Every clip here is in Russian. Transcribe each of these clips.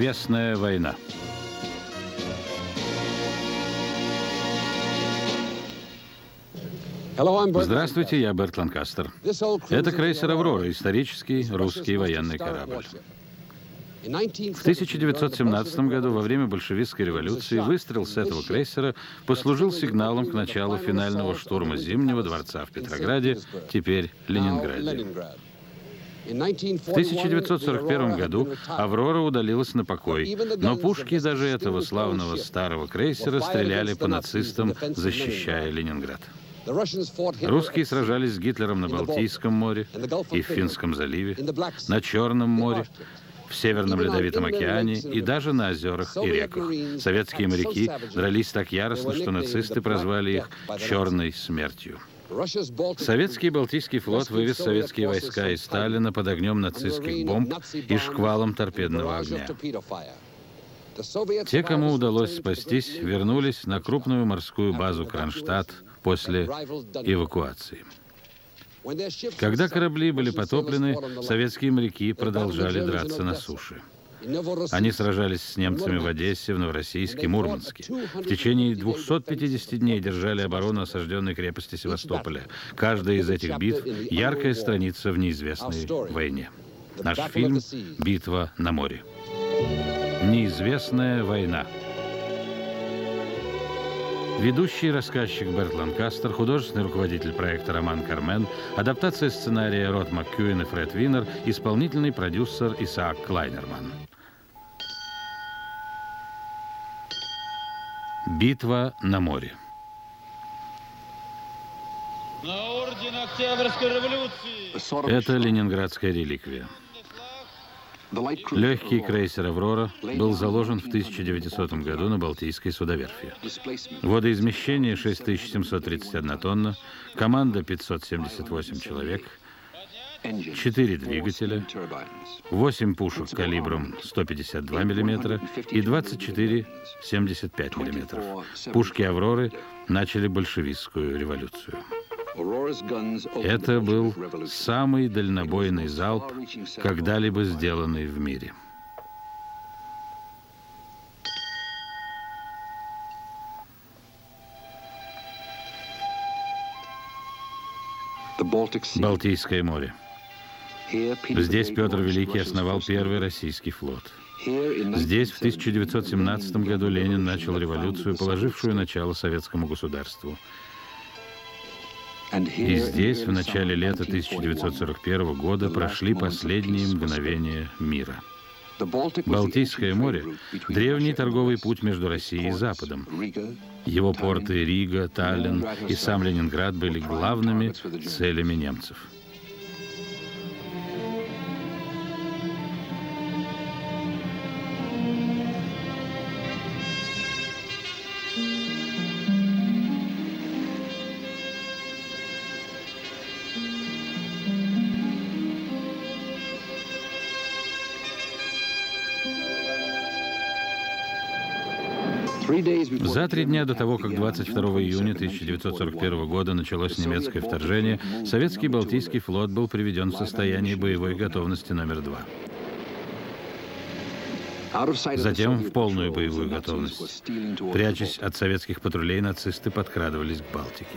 Неизвестная война. Здравствуйте, я Берт Ланкастер. Это крейсер «Аврора», исторический русский военный корабль. В 1917 году, во время большевистской революции, выстрел с этого крейсера послужил сигналом к началу финального штурма Зимнего дворца в Петрограде, теперь Ленинграде. В 1941 году «Аврора» удалилась на покой, но пушки даже этого славного старого крейсера стреляли по нацистам, защищая Ленинград. Русские сражались с Гитлером на Балтийском море и в Финском заливе, на Черном море, в Северном Ледовитом океане и даже на озерах и реках. Советские моряки дрались так яростно, что нацисты прозвали их «черной смертью». Советский Балтийский флот вывез советские войска из Сталина под огнем нацистских бомб и шквалом торпедного огня. Те, кому удалось спастись, вернулись на крупную морскую базу Кронштадт после эвакуации. Когда корабли были потоплены, советские моряки продолжали драться на суше. Они сражались с немцами в Одессе, в Новороссийске, Мурманске. В течение 250 дней держали оборону осажденной крепости Севастополя. Каждая из этих битв — яркая страница в неизвестной войне. Наш фильм «Битва на море». Неизвестная война. Ведущий рассказчик Берт Ланкастер, художественный руководитель проекта Роман Кармен, адаптация сценария Рот МакКьюин и Фред Винер, исполнительный продюсер Исаак Клайнерман. Битва на море. На орден Октябрьской революции! Это ленинградская реликвия. Легкий крейсер «Аврора» был заложен в 1900 году на Балтийской судоверфи. Водоизмещение 6731 тонна, команда 578 человек, 4 двигателя, 8 пушек калибром 152 мм и 24 75 мм. Пушки «Авроры» начали большевистскую революцию. Это был самый дальнобойный залп, когда-либо сделанный в мире. Балтийское море. Здесь Петр Великий основал первый российский флот. Здесь в 1917 году Ленин начал революцию, положившую начало советскому государству. И здесь, в начале лета 1941 года, прошли последние мгновения мира. Балтийское море — древний торговый путь между Россией и Западом. Его порты Рига, Таллин и сам Ленинград были главными целями немцев. За 3 дня до того, как 22 июня 1941 года началось немецкое вторжение, советский Балтийский флот был приведен в состояние боевой готовности номер 2. Затем в полную боевую готовность. Прячась от советских патрулей, нацисты подкрадывались к Балтике.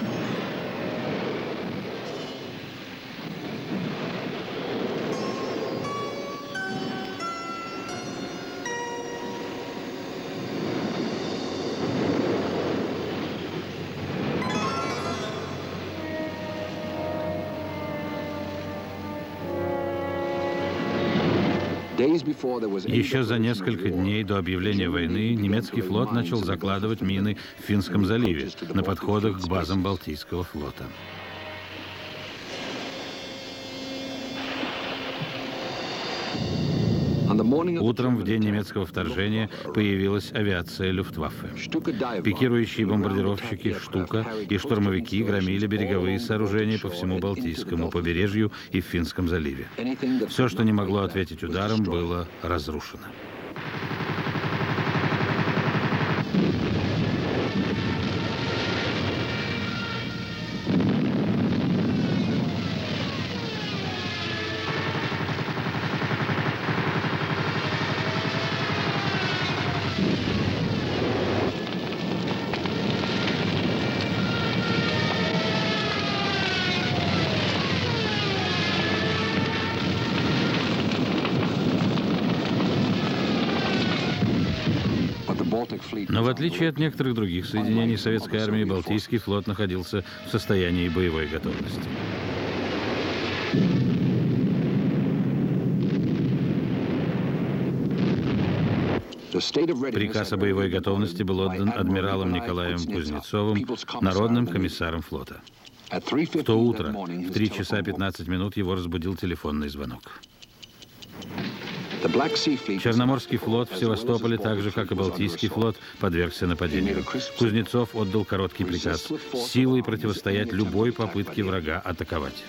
Еще за несколько дней до объявления войны немецкий флот начал закладывать мины в Финском заливе на подходах к базам Балтийского флота. Утром в день немецкого вторжения появилась авиация Люфтваффе. Пикирующие бомбардировщики «Штука» и штурмовики громили береговые сооружения по всему Балтийскому побережью и в Финском заливе. Все, что не могло ответить ударом, было разрушено. Но в отличие от некоторых других соединений советской армии, Балтийский флот находился в состоянии боевой готовности. Приказ о боевой готовности был отдан адмиралом Николаем Кузнецовым, народным комиссаром флота. В то утро, в 3 часа 15 минут, его разбудил телефонный звонок. Черноморский флот в Севастополе, так же, как и Балтийский флот, подвергся нападению. Кузнецов отдал короткий приказ – силой противостоять любой попытке врага атаковать.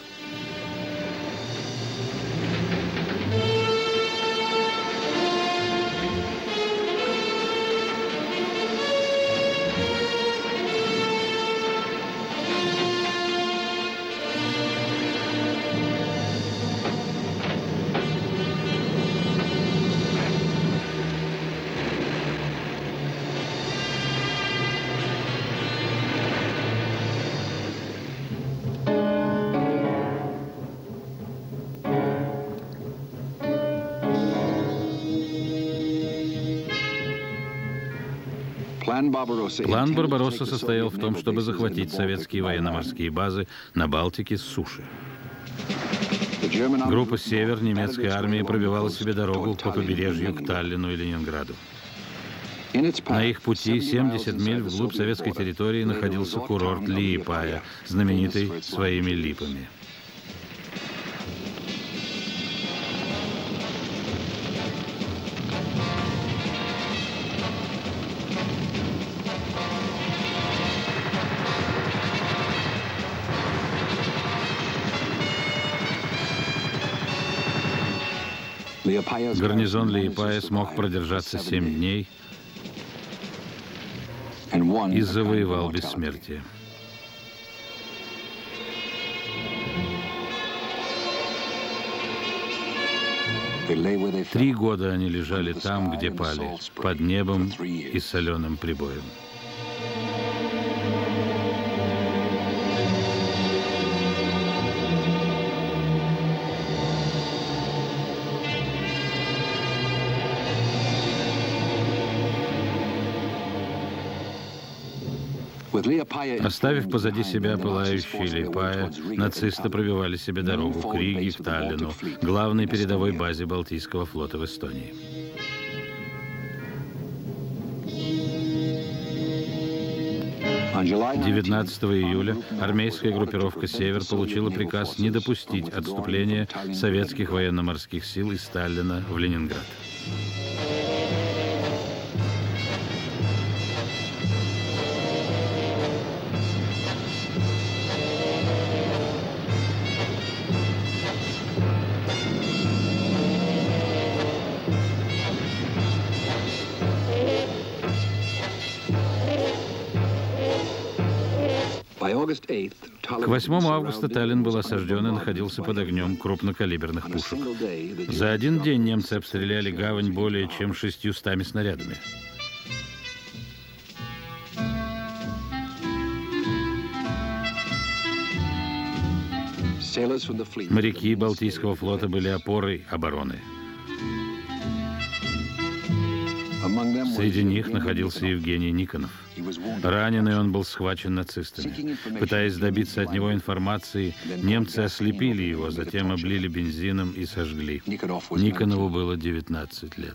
План Барбаросса состоял в том, чтобы захватить советские военно-морские базы на Балтике с суши. Группа «Север» немецкой армии пробивала себе дорогу по побережью к Таллину и Ленинграду. На их пути 70 миль вглубь советской территории находился курорт Лиепая, знаменитый своими липами. Гарнизон Лиепая смог продержаться 7 дней и завоевал бессмертие. Три года они лежали там, где пали, под небом и соленым прибоем. Оставив позади себя пылающие Лиепая, нацисты пробивали себе дорогу к Риге, к Таллину, главной передовой базе Балтийского флота в Эстонии. Июля 19 июля армейская группировка «Север» получила приказ не допустить отступления советских военно-морских сил из Таллина в Ленинград. К 8 августа Таллин был осажден и находился под огнем крупнокалиберных пушек. За один день немцы обстреляли гавань более чем 600 снарядами. Моряки Балтийского флота были опорой обороны. Среди них находился Евгений Никонов. Раненый он был схвачен нацистами. Пытаясь добиться от него информации, немцы ослепили его, затем облили бензином и сожгли. Никонову было 19 лет.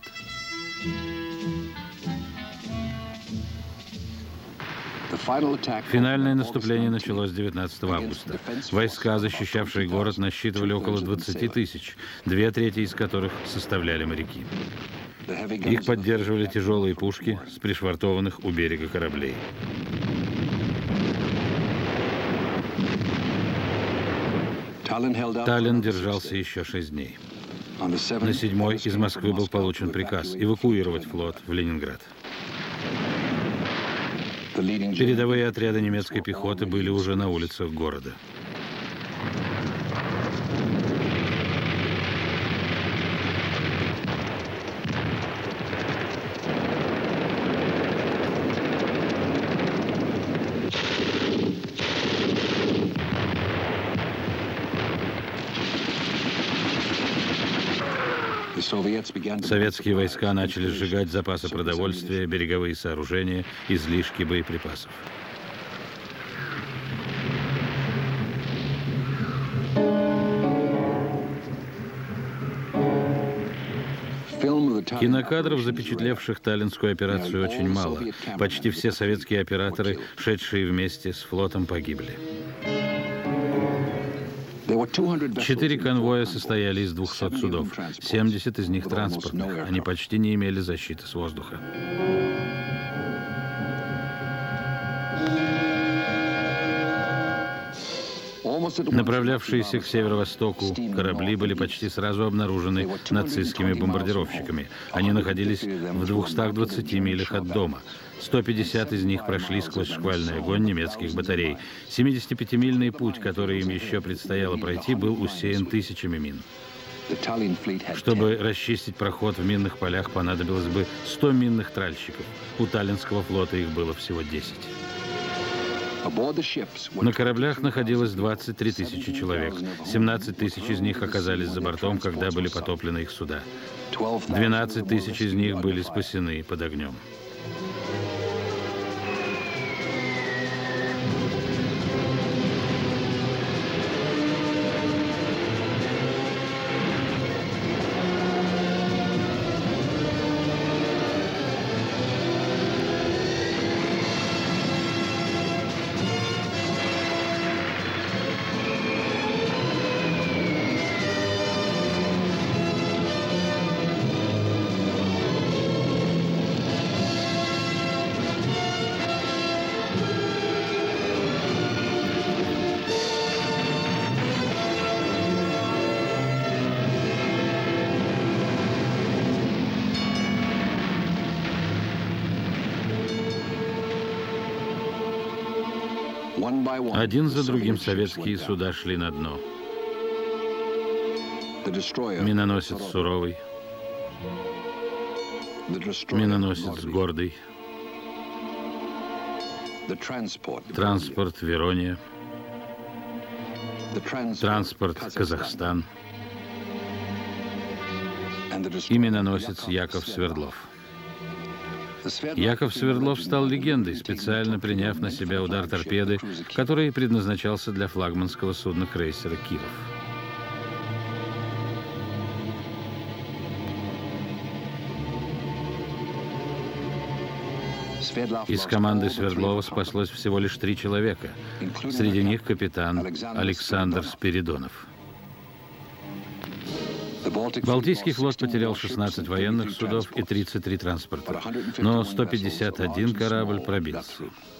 Финальное наступление началось 19 августа. Войска, защищавшие город, насчитывали около 20 тысяч, 2/3 из которых составляли моряки. Их поддерживали тяжелые пушки с пришвартованных у берега кораблей. Таллин держался еще 6 дней. На 7-й из Москвы был получен приказ эвакуировать флот в Ленинград. Передовые отряды немецкой пехоты были уже на улицах города. Советские войска начали сжигать запасы продовольствия, береговые сооружения, излишки боеприпасов. Кинокадров, запечатлевших Таллинскую операцию, очень мало. Почти все советские операторы, шедшие вместе с флотом, погибли. 4 конвоя состояли из 200 судов, 70 из них транспортных. Они почти не имели защиты с воздуха. Направлявшиеся к северо-востоку корабли были почти сразу обнаружены нацистскими бомбардировщиками. Они находились в 220 милях от дома. 150 из них прошли сквозь шквальный огонь немецких батарей. 75-мильный путь, который им еще предстояло пройти, был усеян тысячами мин. Чтобы расчистить проход в минных полях, понадобилось бы 100 минных тральщиков. У Таллинского флота их было всего 10. На кораблях находилось 23 тысячи человек. 17 тысяч из них оказались за бортом, когда были потоплены их суда. 12 тысяч из них были спасены под огнем. Один за другим советские суда шли на дно. Миноносец Суровый, миноносец Гордый, транспорт Верония, транспорт Казахстан и миноносец Яков Свердлов. Яков Свердлов стал легендой, специально приняв на себя удар торпеды, который предназначался для флагманского судна крейсера «Киров». Из команды Свердлова спаслось всего лишь 3 человека. Среди них капитан Александр Спиридонов. Балтийский флот потерял 16 военных судов и 33 транспорта, но 151 корабль пробился.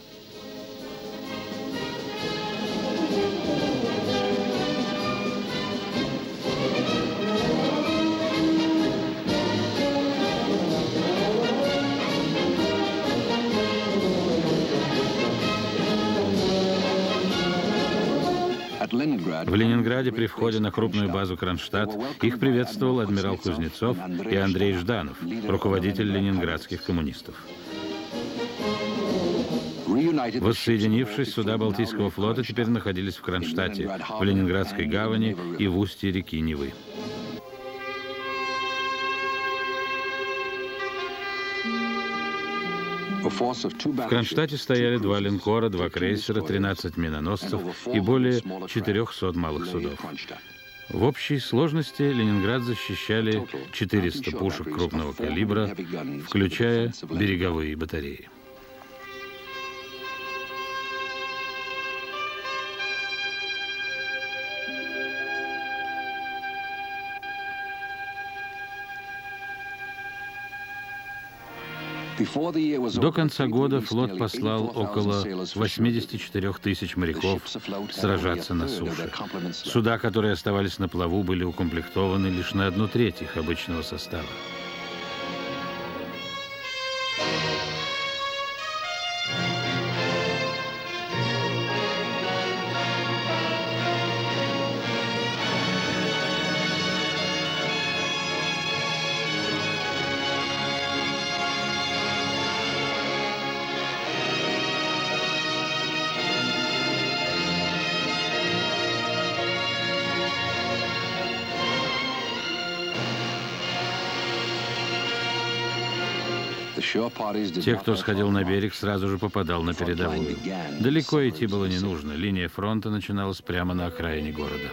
В Ленинграде при входе на крупную базу Кронштадт их приветствовал адмирал Кузнецов и Андрей Жданов, руководитель ленинградских коммунистов. Воссоединившись, суда Балтийского флота теперь находились в Кронштадте, в Ленинградской гавани и в устье реки Невы. В Кронштадте стояли 2 линкора, 2 крейсера, 13 миноносцев и более 400 малых судов. В общей сложности Ленинград защищали 400 пушек крупного калибра, включая береговые батареи. До конца года флот послал около 84 тысяч моряков сражаться на суше. Суда, которые оставались на плаву, были укомплектованы лишь на 1/3 их обычного состава. Те, кто сходил на берег, сразу же попадал на передовую. Далеко идти было не нужно. Линия фронта начиналась прямо на окраине города.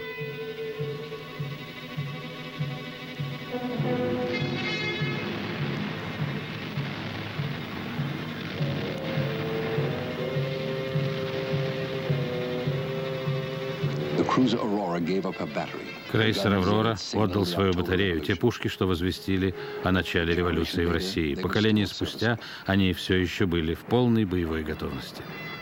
Крейсер «Аврора» отдал свою батарею, те пушки, что возвестили о начале революции в России. Поколение спустя они все еще были в полной боевой готовности.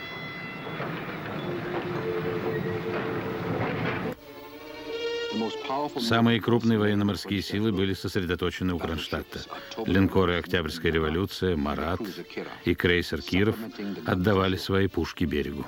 Самые крупные военно-морские силы были сосредоточены у Кронштадта. Линкоры «Октябрьская революция», «Марат» и крейсер «Киров» отдавали свои пушки берегу.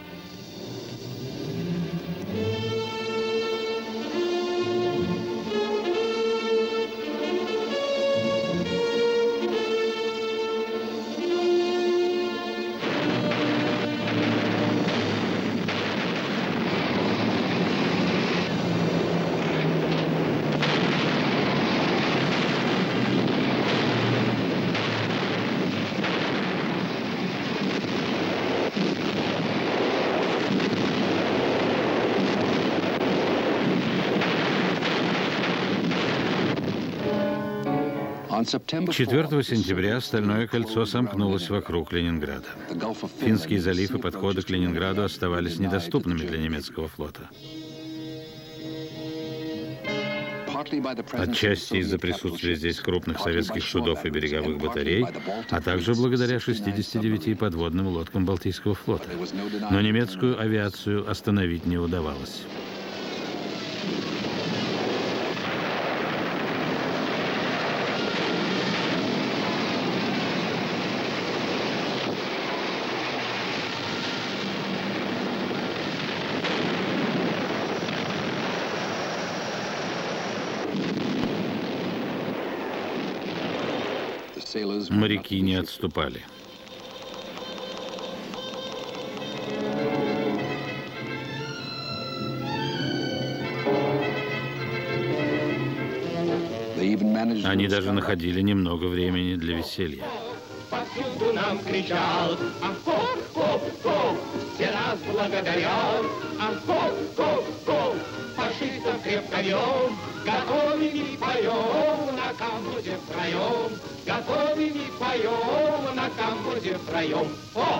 Четвертого сентября Стальное кольцо сомкнулось вокруг Ленинграда. Финский залив и подходы к Ленинграду оставались недоступными для немецкого флота. Отчасти из-за присутствия здесь крупных советских судов и береговых батарей, а также благодаря 69 подводным лодкам Балтийского флота. Но немецкую авиацию остановить не удавалось. Моряки не отступали. Они даже находили немного времени для веселья. Повсюду нам кричал: «Хоп, хоп, хоп!» Все нас благодарят. Хоп, хоп, хоп! Фашистов крепко вём, готовим и поем на камбузе втроем. Готовим и поем на камбузе втроем. О!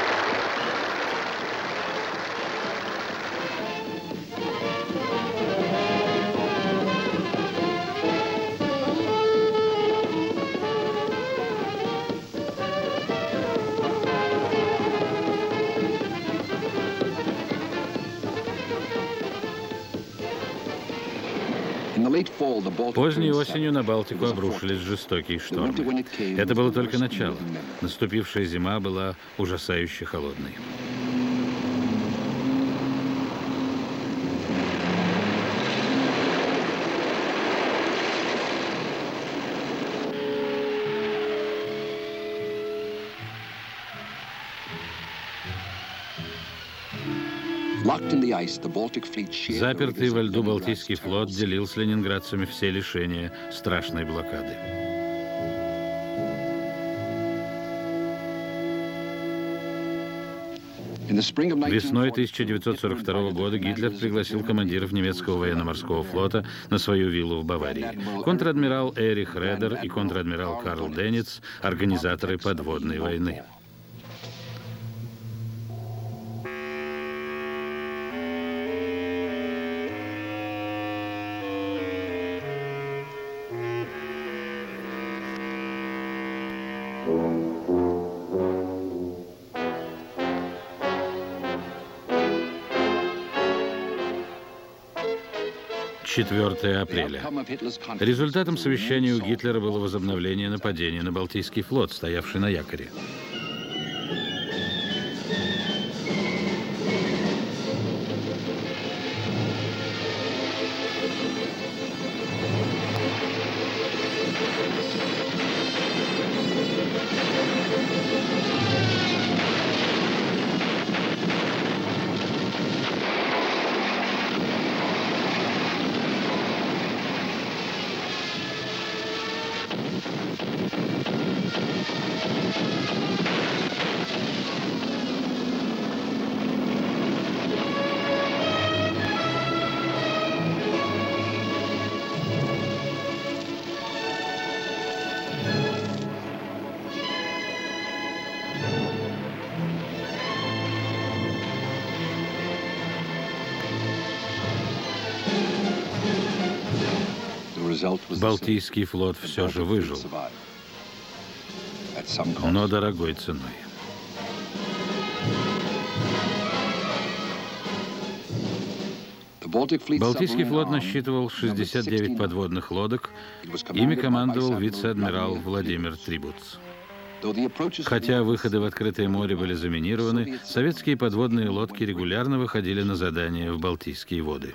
Поздней осенью на Балтику обрушились жестокие штормы. Это было только начало. Наступившая зима была ужасающе холодной. Запертый во льду Балтийский флот делил с ленинградцами все лишения страшной блокады. Весной 1942 года Гитлер пригласил командиров немецкого военно-морского флота на свою виллу в Баварии. Контр-адмирал Эрих Редер и контр-адмирал Карл Денниц – организаторы подводной войны. «4 апреля. Результатом совещания у Гитлера было возобновление нападения на Балтийский флот, стоявший на якоре. Балтийский флот все же выжил, но дорогой ценой. Балтийский флот насчитывал 69 подводных лодок, ими командовал вице-адмирал Владимир Трибуц. Хотя выходы в открытое море были заминированы, советские подводные лодки регулярно выходили на задания в Балтийские воды.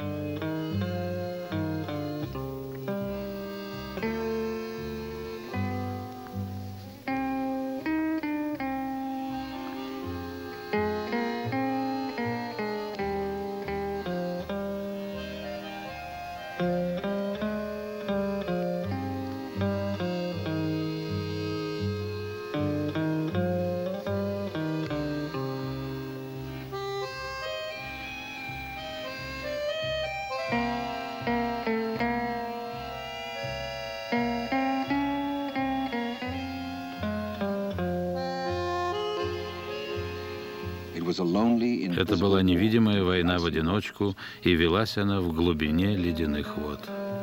Это была невидимая война в одиночку, и велась она в глубине ледяных вод.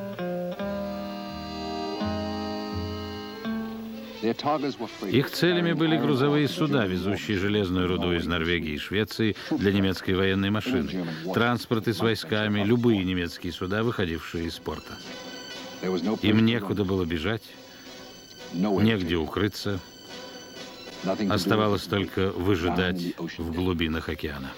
Их целями были грузовые суда, везущие железную руду из Норвегии и Швеции для немецкой военной машины, транспорты с войсками, любые немецкие суда, выходившие из порта. Им некуда было бежать, негде укрыться. Оставалось только выжидать в глубинах океана.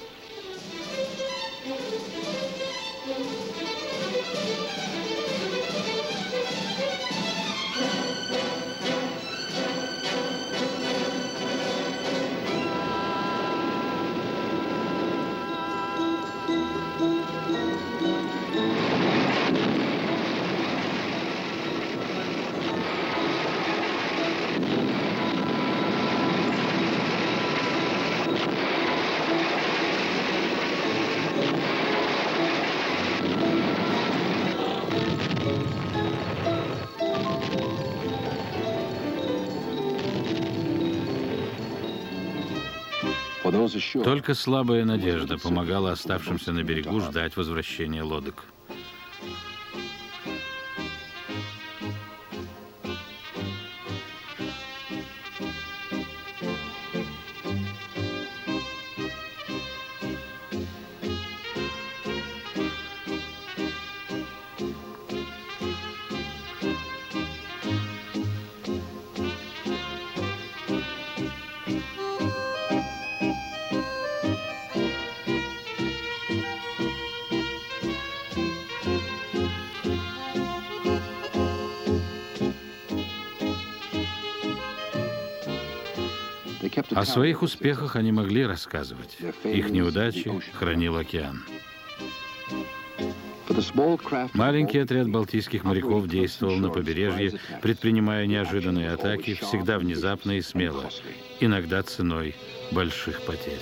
Только слабая надежда помогала оставшимся на берегу ждать возвращения лодок. О своих успехах они могли рассказывать. Их неудачи хранил океан. Маленький отряд балтийских моряков действовал на побережье, предпринимая неожиданные атаки, всегда внезапно и смело, иногда ценой больших потерь.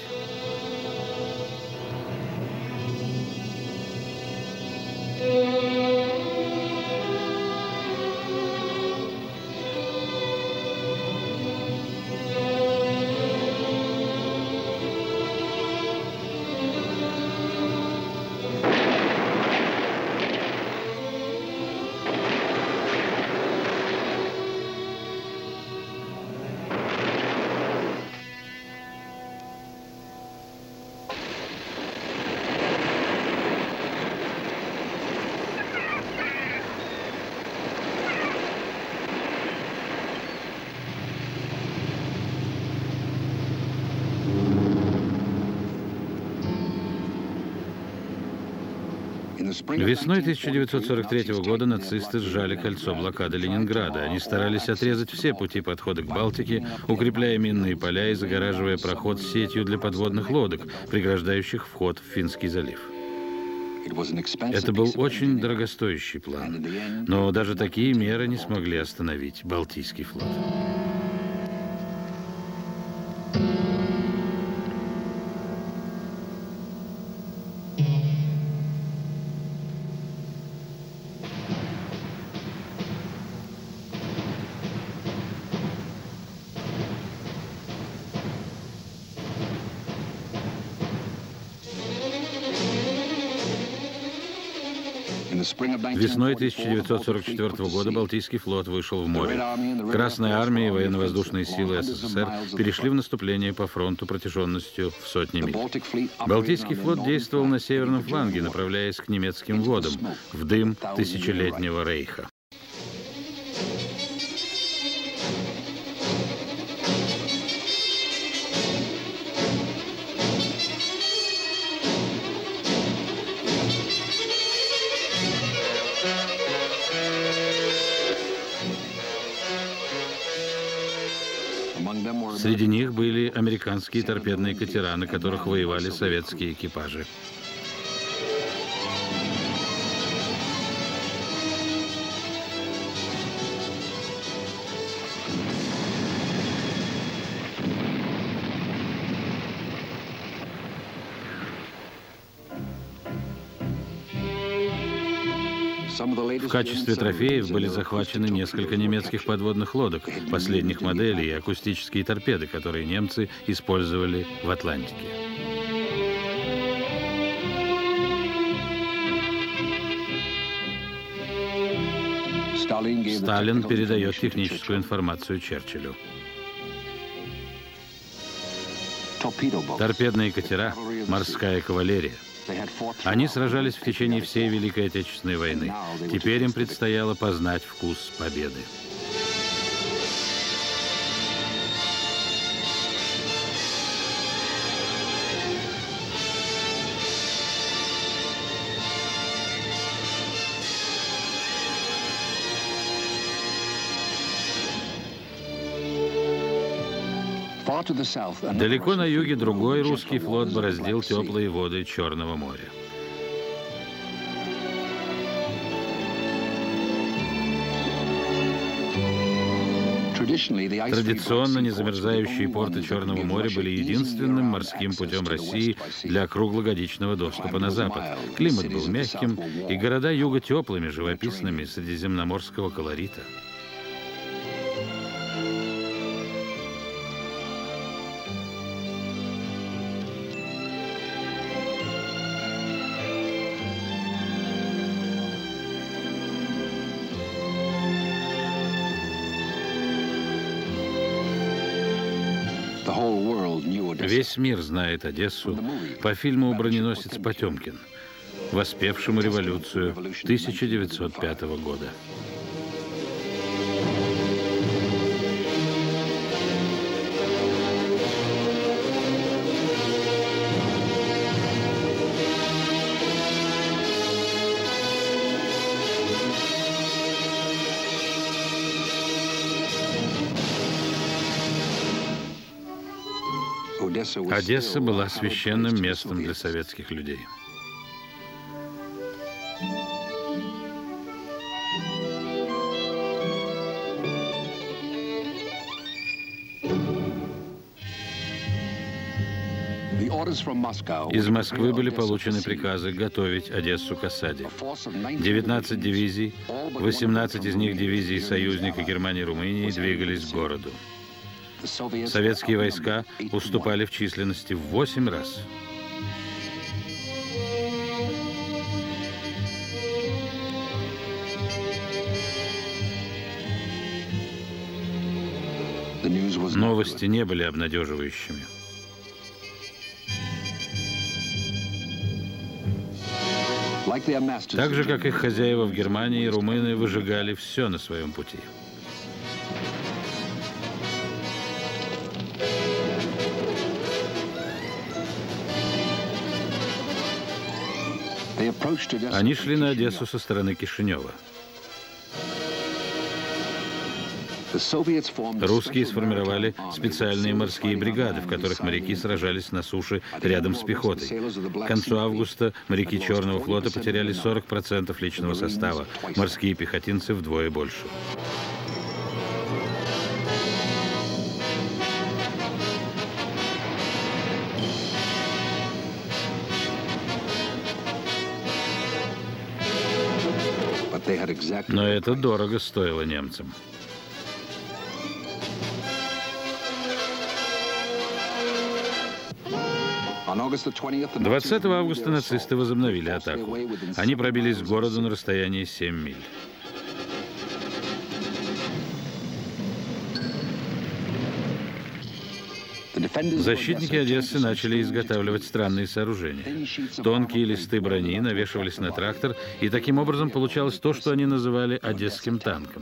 Весной 1943 года нацисты сжали кольцо блокады Ленинграда. Они старались отрезать все пути подхода к Балтике, укрепляя минные поля и загораживая проход сетью для подводных лодок, преграждающих вход в Финский залив. Это был очень дорогостоящий план, но даже такие меры не смогли остановить Балтийский флот. Весной 1944 года Балтийский флот вышел в море. Красная армия и военно-воздушные силы СССР перешли в наступление по фронту протяженностью в сотни миль. Балтийский флот действовал на северном фланге, направляясь к немецким водам, в дым тысячелетнего рейха. Среди них были американские торпедные катера, на которых воевали советские экипажи. В качестве трофеев были захвачены несколько немецких подводных лодок последних моделей и акустические торпеды, которые немцы использовали в Атлантике. Сталин передает техническую информацию Черчиллю. Торпедные катера, морская кавалерия. Они сражались в течение всей Великой Отечественной войны. Теперь им предстояло познать вкус победы. Далеко на юге другой русский флот бороздил теплые воды Черного моря. Традиционно незамерзающие порты Черного моря были единственным морским путем России для круглогодичного доступа на запад. Климат был мягким, и города юга теплыми, живописными, средиземноморского колорита. Весь мир знает Одессу по фильму «Броненосец Потемкин», воспевшему революцию 1905 года. Одесса была священным местом для советских людей. Из Москвы были получены приказы готовить Одессу к осаде. 19 дивизий, 18 из них дивизий союзника Германии и Румынии двигались к городу. Советские войска уступали в численности в 8 раз. Новости не были обнадеживающими. Так же, как их хозяева в Германии, румыны выжигали все на своем пути. Они шли на Одессу со стороны Кишинева. Русские сформировали специальные морские бригады, в которых моряки сражались на суше рядом с пехотой. К концу августа моряки Черного флота потеряли 40% личного состава, морские пехотинцы вдвое больше. Но это дорого стоило немцам. 20 августа нацисты возобновили атаку. Они пробились к городу на расстоянии 7 миль. Защитники Одессы начали изготавливать странные сооружения. Тонкие листы брони навешивались на трактор, и таким образом получалось то, что они называли одесским танком.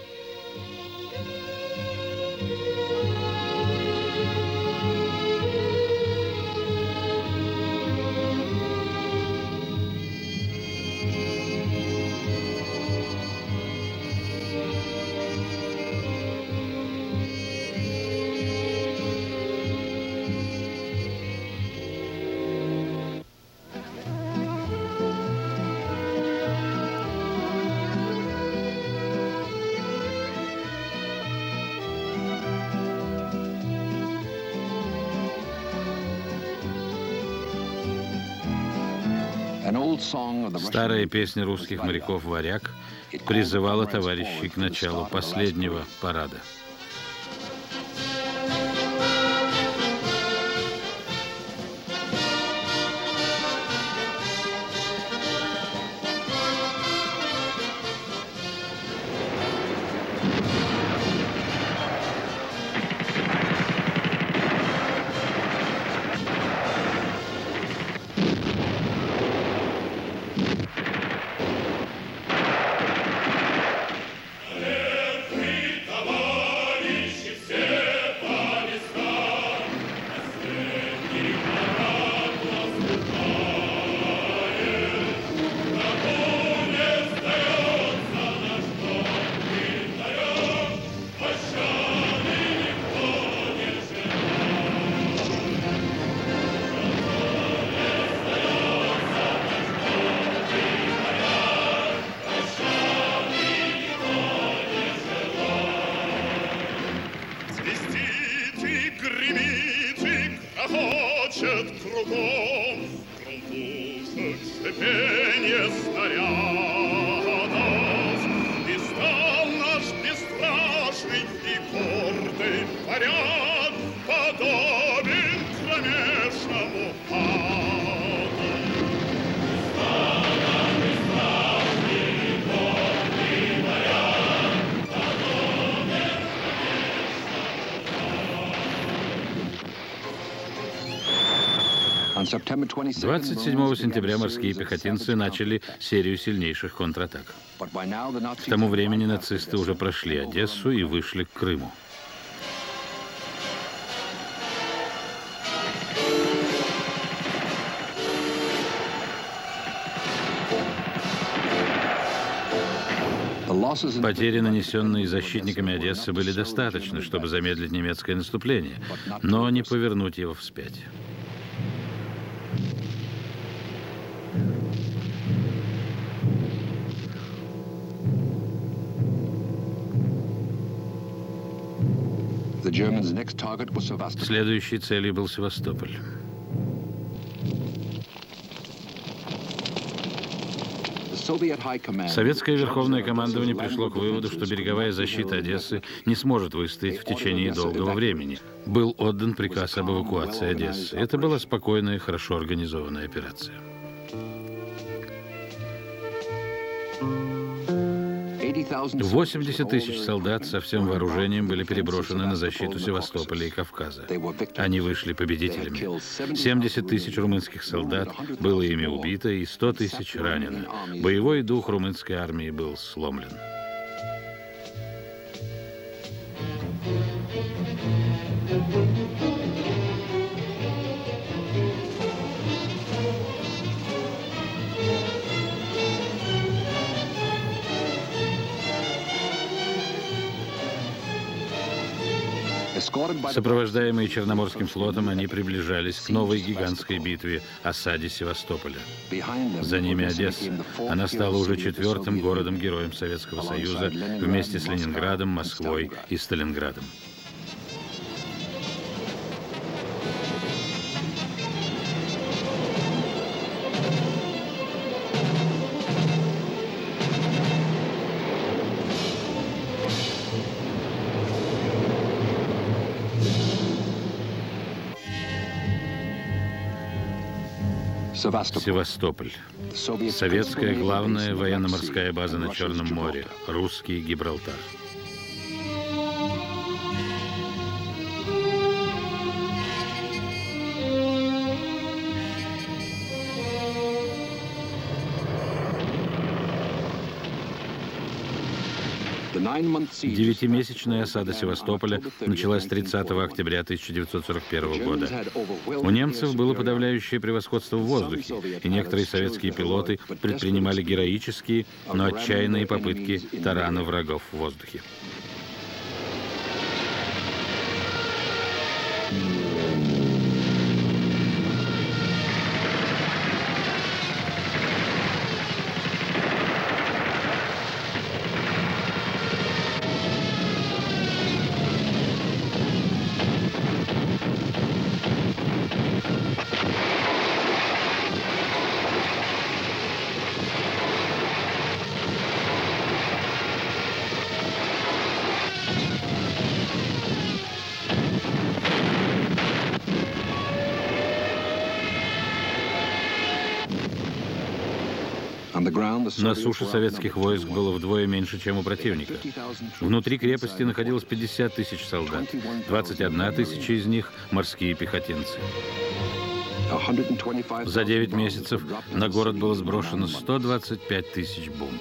Старая песня русских моряков «Варяг» призывала товарищей к началу последнего парада. «27 сентября морские пехотинцы начали серию сильнейших контратак. К тому времени нацисты уже прошли Одессу и вышли к Крыму. Потери, нанесенные защитниками Одессы, были достаточны, чтобы замедлить немецкое наступление, но не повернуть его вспять. Следующей целью был Севастополь. Советское верховное командование пришло к выводу, что береговая защита Одессы не сможет выстоять в течение долгого времени. Был отдан приказ об эвакуации Одессы. Это была спокойная и хорошо организованная операция. 80 тысяч солдат со всем вооружением были переброшены на защиту Севастополя и Кавказа. Они вышли победителями. 70 тысяч румынских солдат было ими убито и 100 тысяч ранено. Боевой дух румынской армии был сломлен. Сопровождаемые Черноморским флотом, они приближались к новой гигантской битве — осаде Севастополя. За ними Одесса. Она стала уже 4-м городом-героем Советского Союза вместе с Ленинградом, Москвой и Сталинградом. Севастополь. Советская главная военно-морская база на Черном море. Русский Гибралтар. Девятимесячная осада Севастополя началась 30 октября 1941 года. У немцев было подавляющее превосходство в воздухе, и некоторые советские пилоты предпринимали героические, но отчаянные попытки тарана врагов в воздухе. На суше советских войск было вдвое меньше, чем у противника. Внутри крепости находилось 50 тысяч солдат, 21 тысяча из них – морские пехотинцы. За 9 месяцев на город было сброшено 125 тысяч бомб.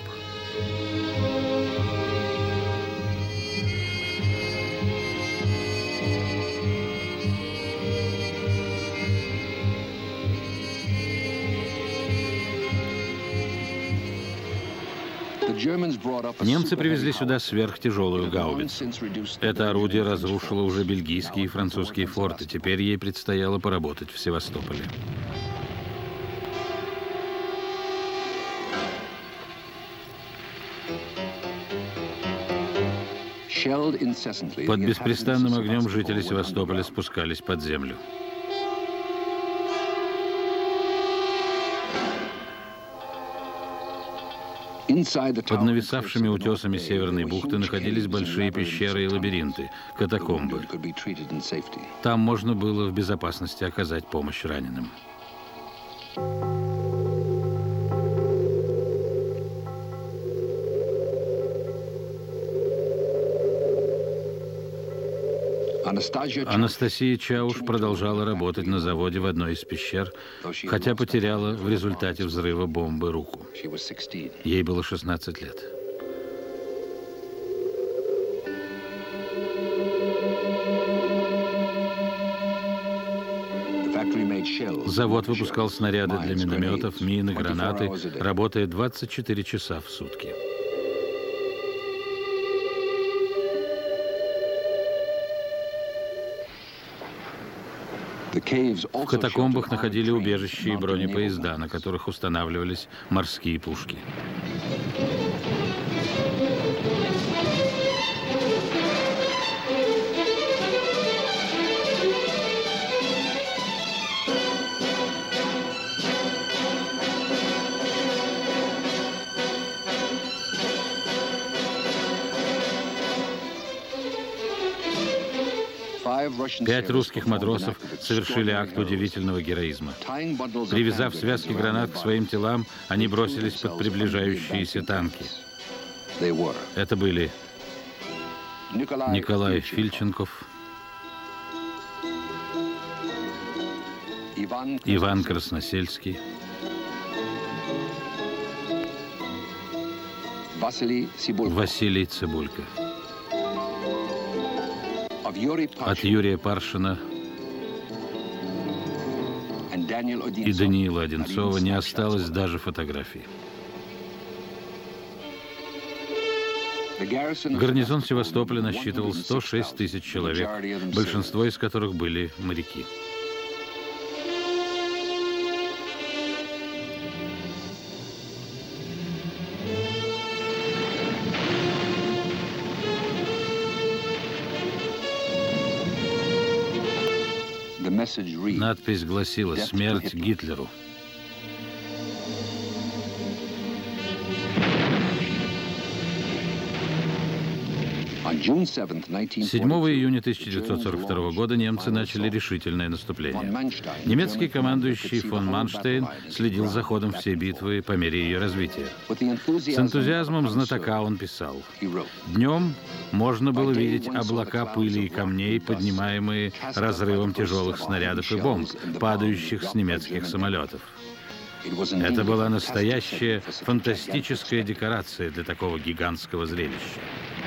Немцы привезли сюда сверхтяжелую гаубицу. Это орудие разрушило уже бельгийские и французские форты. Теперь ей предстояло поработать в Севастополе. Под беспрестанным огнем жители Севастополя спускались под землю. Под нависавшими утесами Северной бухты находились большие пещеры и лабиринты, катакомбы. Там можно было в безопасности оказать помощь раненым. Анастасия Чауш продолжала работать на заводе в одной из пещер, хотя потеряла в результате взрыва бомбы руку. Ей было 16 лет. Завод выпускал снаряды для минометов, мины, гранаты, работая 24 часа в сутки. В катакомбах находили убежища и бронепоезда, на которых устанавливались морские пушки. Пять русских матросов совершили акт удивительного героизма. Привязав связки гранат к своим телам, они бросились под приближающиеся танки. Это были Николай Фильченков, Иван Красносельский, Василий Цыбулько. От Юрия Паршина и Даниила Одинцова не осталось даже фотографий. Гарнизон Севастополя насчитывал 106 тысяч человек, большинство из которых были моряки. Надпись гласила «Смерть Гитлеру». 7 июня 1942 года немцы начали решительное наступление. Немецкий командующий фон Манштейн следил за ходом всей битвы по мере ее развития. С энтузиазмом знатока он писал: «Днем можно было видеть облака пыли и камней, поднимаемые разрывом тяжелых снарядов и бомб, падающих с немецких самолетов. Это была настоящая фантастическая декорация для такого гигантского зрелища».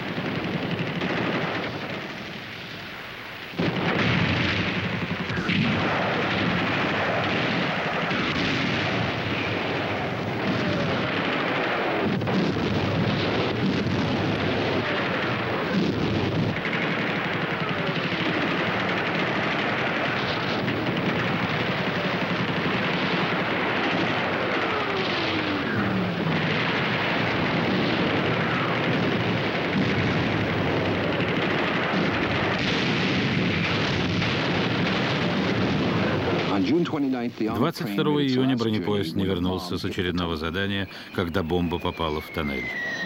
– 22 июня бронепоезд не вернулся с очередного задания, когда бомба попала в тоннель.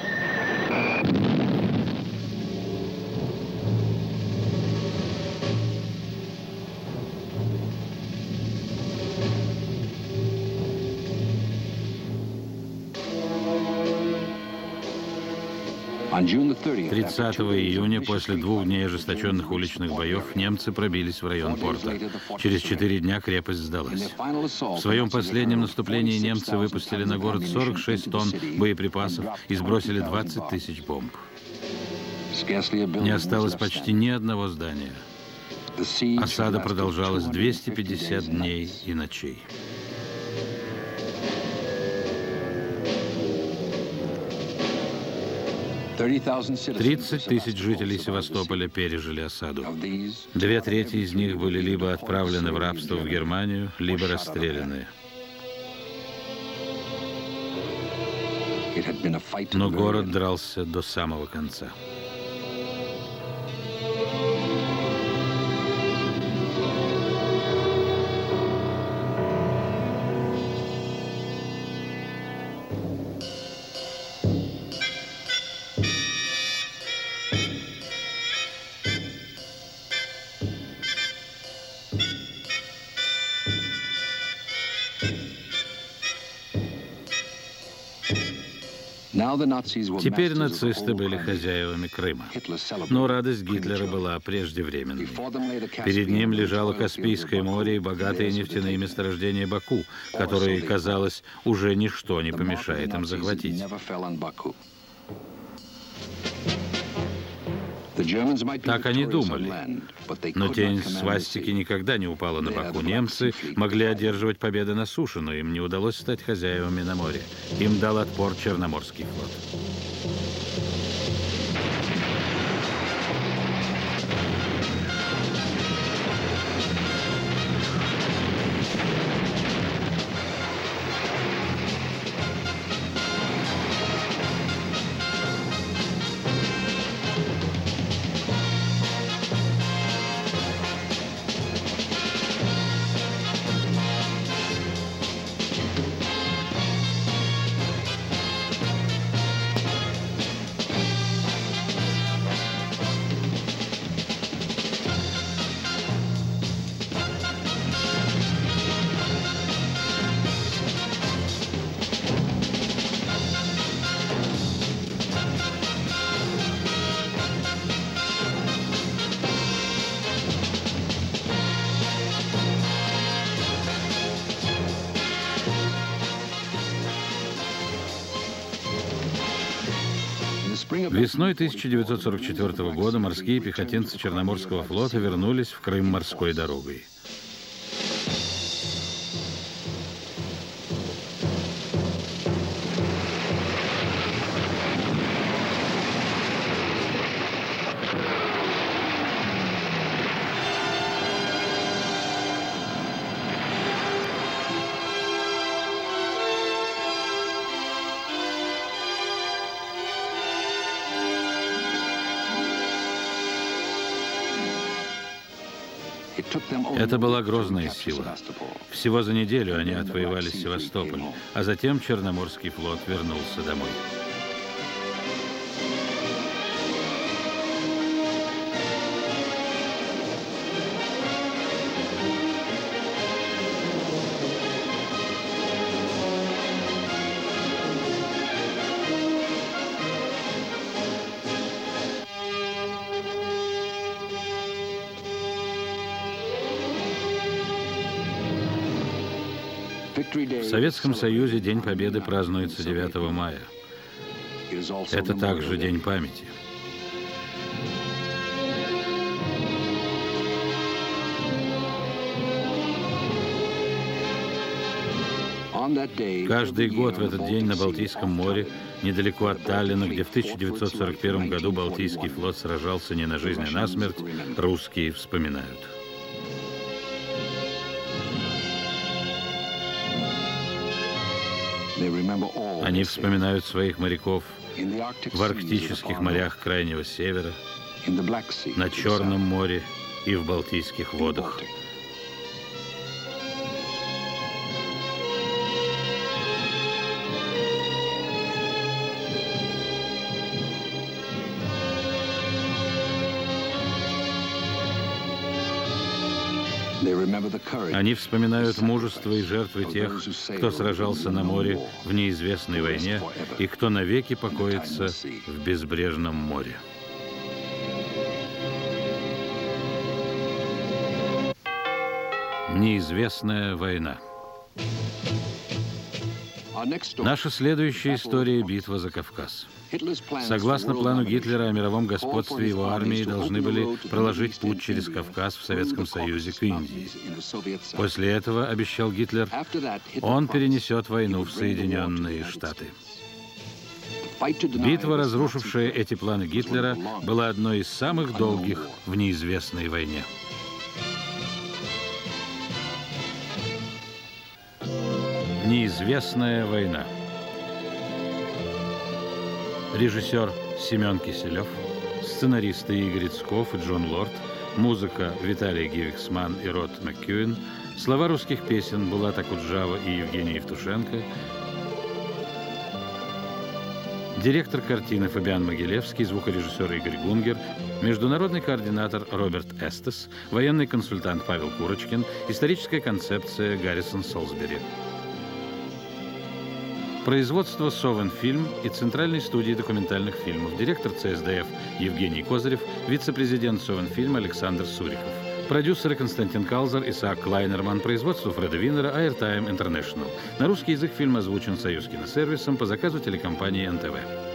– 30 июня, после 2 дней ожесточенных уличных боев, немцы пробились в район порта. Через 4 дня крепость сдалась. В своем последнем наступлении немцы выпустили на город 46 тонн боеприпасов и сбросили 20 тысяч бомб. Не осталось почти ни одного здания. Осада продолжалась 250 дней и ночей. 30 тысяч жителей Севастополя пережили осаду. 2/3 из них были либо отправлены в рабство в Германию, либо расстреляны. Но город дрался до самого конца. Теперь нацисты были хозяевами Крыма. Но радость Гитлера была преждевременной. Перед ним лежало Каспийское море и богатые нефтяные месторождения Баку, которые, казалось, уже ничто не помешает им захватить. Так они думали. Но тень свастики никогда не упала на Баку. Немцы могли одерживать победы на суше, но им не удалось стать хозяевами на море. Им дал отпор Черноморский флот. Весной 1944 года морские пехотинцы Черноморского флота вернулись в Крым морской дорогой. Это была грозная сила. Всего за неделю они отвоевали Севастополь, а затем Черноморский флот вернулся домой. В Советском Союзе День Победы празднуется 9 мая. Это также День памяти. Каждый год в этот день на Балтийском море, недалеко от Таллина, где в 1941 году Балтийский флот сражался не на жизнь, а на смерть, русские вспоминают. Они вспоминают своих моряков в арктических морях Крайнего Севера, на Черном море и в Балтийских водах. Они вспоминают мужество и жертвы тех, кто сражался на море в неизвестной войне и кто навеки покоится в безбрежном море. Неизвестная война. Наша следующая история — битва за Кавказ. Согласно плану Гитлера о мировом господстве, его армии должны были проложить путь через Кавказ в Советском Союзе к Индии. После этого, обещал Гитлер, он перенесет войну в Соединенные Штаты. Битва, разрушившая эти планы Гитлера, была одной из самых долгих в неизвестной войне. Неизвестная война. Режиссер Семен Киселев, сценаристы Игорь Ицков и Джон Лорд, музыка Виталий Гивексман и Род МакКюин, слова русских песен Булат Акуджава и Евгений Евтушенко, директор картины Фабиан Могилевский, звукорежиссер Игорь Гунгер, международный координатор Роберт Эстес, военный консультант Павел Курочкин, историческая концепция Гаррисон Солсбери. Производство Совинфильм и Центральной студии документальных фильмов. Директор ЦСДФ Евгений Козырев, вице-президент Совинфильм Александр Суриков. Продюсеры Константин Калзар, Исаак Клайнерман. Производство Фреда Виннера, Airtime International. На русский язык фильм озвучен Союз киносервисом по заказу телекомпании НТВ.